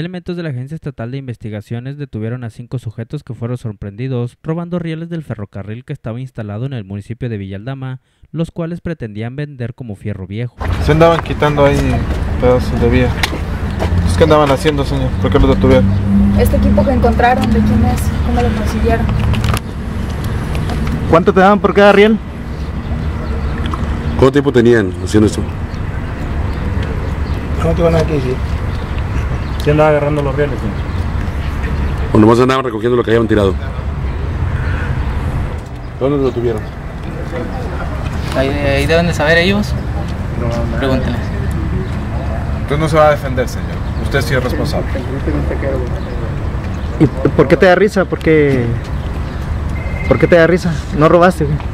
Elementos de la Agencia Estatal de Investigaciones detuvieron a 5 sujetos que fueron sorprendidos robando rieles del ferrocarril que estaba instalado en el municipio de Villa Aldama, los cuales pretendían vender como fierro viejo. Se andaban quitando ahí pedazos de vía. ¿Qué andaban haciendo, señor? ¿Por qué lo detuvieron? Este equipo que encontraron, ¿de quién es? ¿Cómo lo consiguieron? ¿Cuánto te daban por cada riel? ¿Cuánto tiempo tenían haciendo esto? No te van aquí, sí. Se andaba agarrando los rieles, señor. O nomás andaban recogiendo lo que habían tirado. ¿Dónde lo tuvieron? Ahí deben de saber ellos. Pregúntenles. Usted no se va a defender, señor. Usted sí es responsable. ¿Y por qué te da risa? ¿Por qué te da risa? ¿No robaste, güey?